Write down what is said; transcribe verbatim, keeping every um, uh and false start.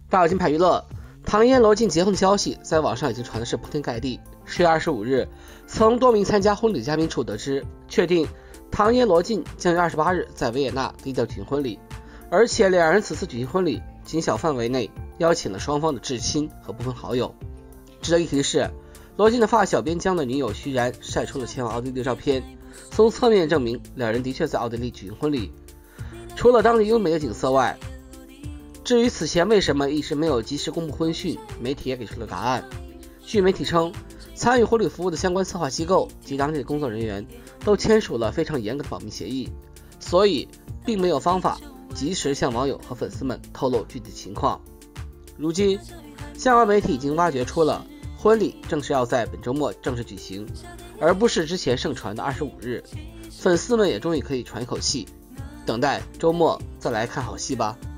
大有金牌娱乐，唐嫣罗晋结婚的消息在网上已经传的是铺天盖地。十月二十五日，从多名参加婚礼的嘉宾处得知，确定唐嫣罗晋将于二十八日在维也纳低调举行婚礼，而且两人此次举行婚礼仅小范围内邀请了双方的至亲和部分好友。值得一提是，罗晋的发小边疆的女友徐然晒出了前往奥地利的照片，从侧面证明两人的确在奥地利举行婚礼。除了当地优美的景色外，至于此前为什么一直没有及时公布婚讯，媒体也给出了答案。据媒体称，参与婚礼服务的相关策划机构及当地的工作人员都签署了非常严格的保密协议，所以并没有方法及时向网友和粉丝们透露具体情况。如今，相关媒体已经挖掘出了婚礼正是要在本周末正式举行，而不是之前盛传的二十五日。粉丝们也终于可以喘一口气，等待周末再来看好戏吧。